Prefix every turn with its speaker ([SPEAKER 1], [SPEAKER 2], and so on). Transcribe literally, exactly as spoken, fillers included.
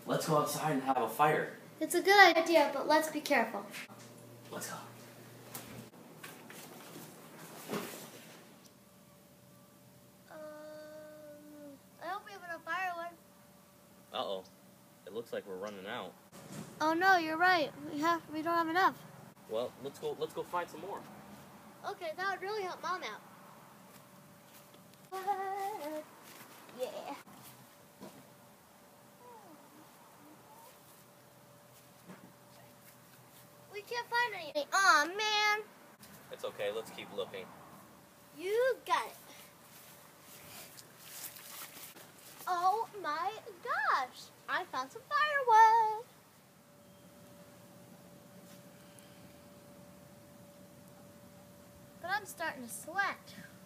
[SPEAKER 1] Let's go outside and have a fire.
[SPEAKER 2] It's a good idea, but let's be careful.
[SPEAKER 1] Let's go.
[SPEAKER 2] Um, I hope we have enough firewood.
[SPEAKER 1] Uh-oh. It looks like we're running out.
[SPEAKER 2] Oh no, you're right. We have we don't have enough.
[SPEAKER 1] Well, let's go let's go find some more.
[SPEAKER 2] Okay, that would really help Mom out. Yeah. We can't find anything. Aw, man.
[SPEAKER 1] It's okay, let's keep looking.
[SPEAKER 2] You got it. Oh my gosh. I found some firewood. But I'm starting to sweat.